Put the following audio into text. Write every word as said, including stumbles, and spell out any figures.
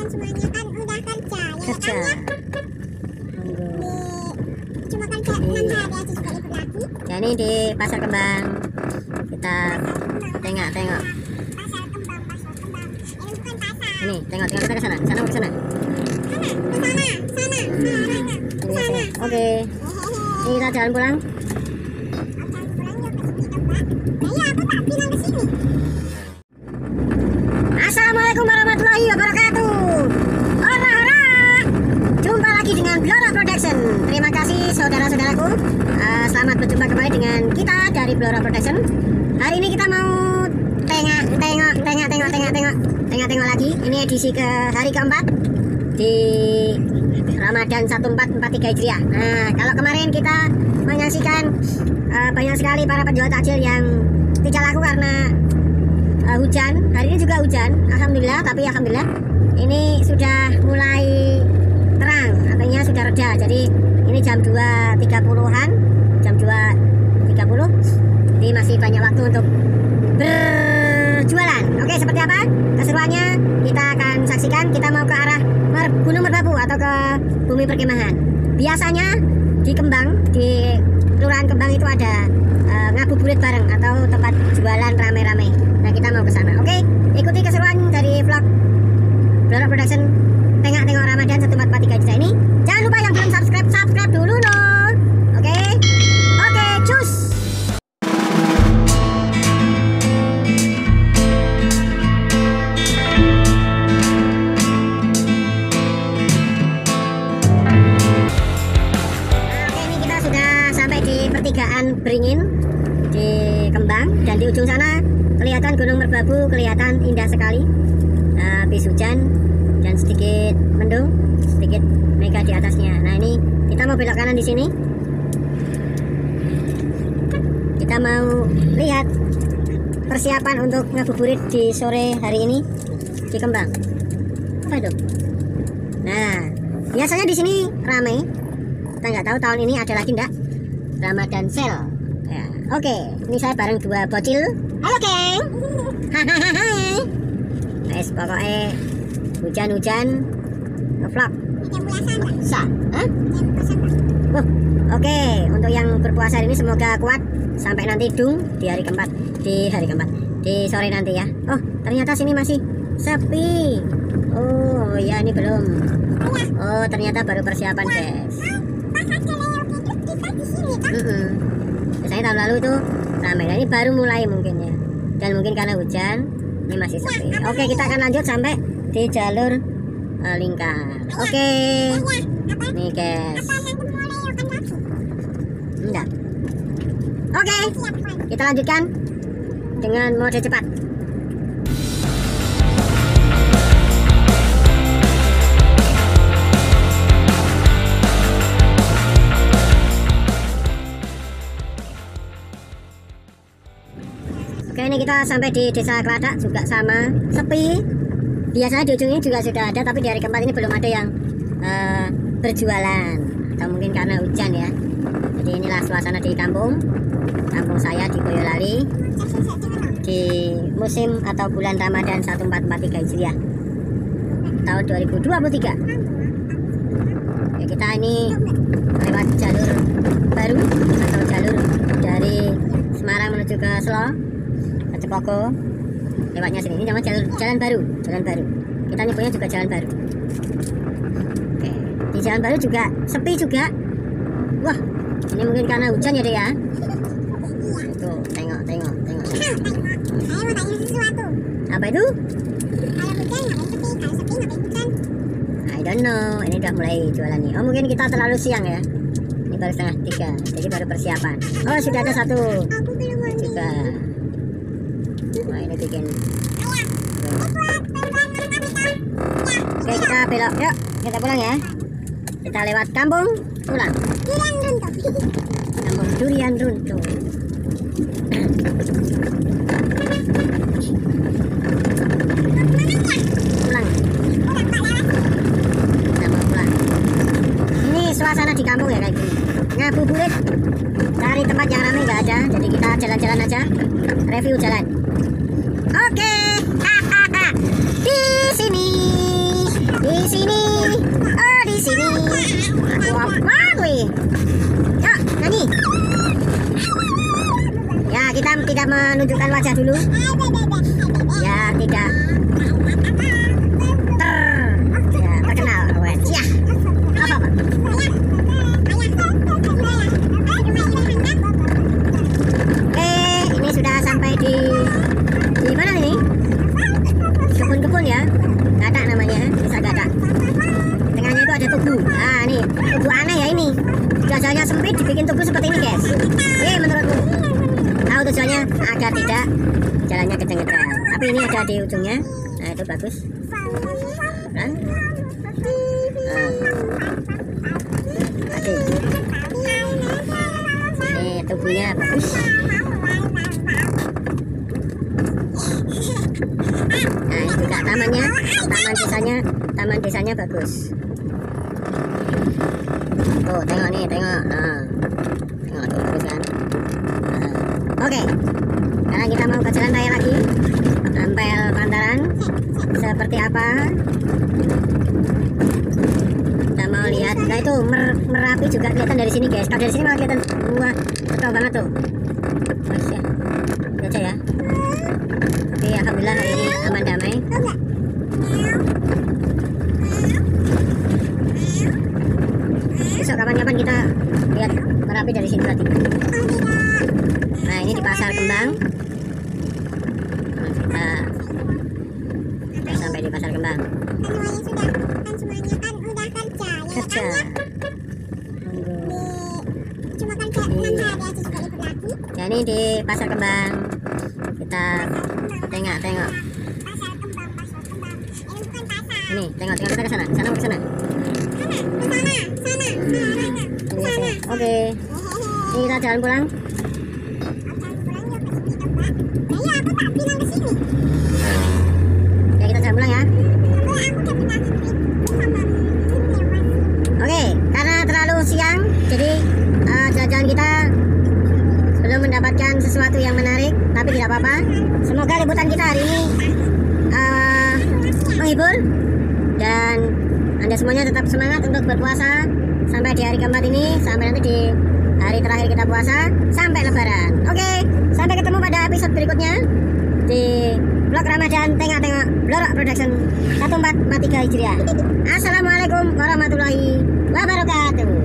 kalian semuanya kan udah kerja, ya Kerja. kan ya? Di, cuma kerja enam hari aja juga libur lagi. Ya ini di Pasar Kembang. Kita tengok-tengok. Pasar Kembang, Pasar Kembang. Ini bukan pasar. Ini, tengok-tengok kita ke sana. Sana mau ke sana. Sana, ke sana, sana, sana, sana, ke Ini, sana. Oke. Ini kita jalan pulang. Akan pulang yuk ke sini dong, Mbak. Nah, ya aku tak bilang ke sini. Assalamualaikum warahmatullahi wabarakatuh. Ora-ora. Jumpa lagi dengan Blora Production. Terima kasih saudara-saudaraku. Uh, selamat berjumpa kembali dengan kita dari Blora Production. Hari ini kita mau tengok, tengok, tengok, tengok, tengok, tengok, tengok, tengok lagi. Ini edisi ke hari keempat di Ramadan seribu empat ratus empat puluh tiga Hijriah. Nah, kalau kemarin kita menyaksikan uh, banyak sekali para penjual takjil yang tidak laku karena uh, hujan. Hari ini juga hujan, alhamdulillah. Tapi alhamdulillah ini sudah mulai terang, artinya sudah reda. Jadi ini jam dua tiga puluhan, jam dua tiga puluh. Jadi masih banyak waktu untuk berjualan. Oke, seperti apa keseruannya kita akan saksikan. Kita mau ke arah Mer Gunung Merbabu atau ke Bumi Perkemahan. Biasanya di Kembang, di Kelurahan Kembang itu ada uh, ngabuburit bareng atau tempat jualan rame-rame. Nah, kita mau ke sana. Oke, ikuti keseruan dari vlog Blora Production. Tengok-tengok Ramadan seribu empat ratus empat puluh tiga Hijriah ini. Jangan lupa yang belum subscribe, subscribe dulu loh. Oke, oke, cus. Pertigaan Beringin di Kembang, dan di ujung sana kelihatan Gunung Merbabu, kelihatan indah sekali. Nah, habis hujan dan sedikit mendung, sedikit mega di atasnya. Nah, ini kita mau belok kanan di sini. Kita mau lihat persiapan untuk ngabuburit di sore hari ini di Kembang. Apa itu? Nah, biasanya di sini ramai. Kita nggak tahu tahun ini ada lagi enggak Ramadan Sale. Ya, oke, okay. Ini saya bareng dua bocil. Halo, geng. Hahaha. Guys, pokoknya hujan-hujan ngevlog. Sa, huh? Oh, oke. Okay. Untuk yang berpuasa ini semoga kuat sampai nanti dung di hari keempat, di hari keempat, di sore nanti ya. Oh, ternyata sini masih sepi. Oh, ya ini belum. Oh, ternyata baru persiapan, guys. Mm -mm. Biasanya tahun lalu itu ramai, nah, ini baru mulai mungkin ya, dan mungkin karena hujan ini masih sepi. Oke, kita akan lanjut sampai di jalur uh, lingkar. Oke, nih guys. Enggak. Oke, kita lanjutkan dengan mode cepat. Oke, ini kita sampai di Desa Keladak, juga sama, sepi. Biasanya di ujungnya juga sudah ada, tapi di hari keempat ini belum ada yang uh, berjualan, atau mungkin karena hujan ya. Jadi inilah suasana di kampung, kampung saya di Boyolali di musim atau bulan Ramadan seribu empat ratus empat puluh tiga Hijriah tahun dua ribu dua puluh tiga. Oke, kita ini lewat jalur baru atau jalur dari Semarang menuju ke Selo, Cepoko, lewatnya sini. Ini namanya jalan, jalan baru, jalan baru. Kita nyebutnya juga jalan baru. Oke, di jalan baru juga sepi juga. Wah, ini mungkin karena hujan ya deh ya. Tuh, tengok, tengok, tengok. Saya mau tanya sesuatu. Apa itu? Kalau hujan ngapain sepi? Kalau sepi ngapain hujan? I don't know. Ini udah mulai jualan nih. Oh, mungkin kita terlalu siang ya. Ini baru setengah tiga, jadi baru persiapan. Oh, sudah ada satu. Aku belum mandi. Juga. Wah, ini bikin. Oke, kita belok. Yuk, kita pulang ya. Kita lewat kampung, pulang. Durian runtuh. Kampung durian runtuh. Pulang. Kita mau pulang. Ini suasana di kampung ya kayak gini. Ngabuburit. Cari tempat yang ramai nggak ada, jadi kita jalan-jalan aja. Review jalan. Oke. Di sini sini. Oh, di sini. Wah, wah, wih. Yuk, nyanyi. Ya, kita tidak menunjukkan wajah dulu. Ya, tidak. Ter. Ya, terkenal. Wes, ya. Apa, Pak? Oke, ini sudah sampai di di mana ini? Kebun-kebun ya. Gadak namanya, desa Gadak. Tengahnya itu ada tugu. Nah, ini tugu aneh ya ini. Jalannya sempit dibikin tugu seperti ini, guys. Eh, menurutmu? Tahu tujuannya agar tidak jalannya kencang-kencang. Tapi ini ada di ujungnya. Nah, itu bagus. Kan? Nah. Oke. Ini tubuhnya bagus. Nah, ini juga tamannya, taman desanya, taman desanya bagus. Tuh, tengok nih, tengok. Nah, tengok tuh bagus kan. Nah. Oke, sekarang kita mau ke jalan raya lagi. Ampel Pantaran seperti apa? Kita mau lihat. Nah itu mer Merapi juga kelihatan dari sini, guys. Kalau dari sini malah kelihatan wah, betul banget tuh. Bagus ya. Lihat aja ya. Oke, alhamdulillah hari ini aman damai. Besok kapan-kapan kita lihat Merapi dari sini berarti. Nah, ini di Pasar Kembang. Nah, kita kita sampai di Pasar Kembang. Kerja. Ya, ini di Pasar Kembang. Kita tengok-tengok. Ini, tengok-tengok kita ke sana. Sana ke sana. Oke. Ini kita jalan pulang. Ya, kita jalan pulang ya. Oke, karena terlalu siang, jadi uh, jalan-jalan kita belum mendapatkan sesuatu yang menarik, tapi tidak apa-apa. Semoga liputan kita hari ini uh, menghibur dan Anda semuanya tetap semangat untuk berpuasa sampai di hari keempat ini, sampai nanti di hari terakhir kita puasa sampai Lebaran. Oke, sampai ketemu pada episode berikutnya di vlog Ramadan Tengok-Tengok Blorok Production seribu empat ratus empat puluh tiga Hijriah. Assalamualaikum warahmatullahi wabarakatuh.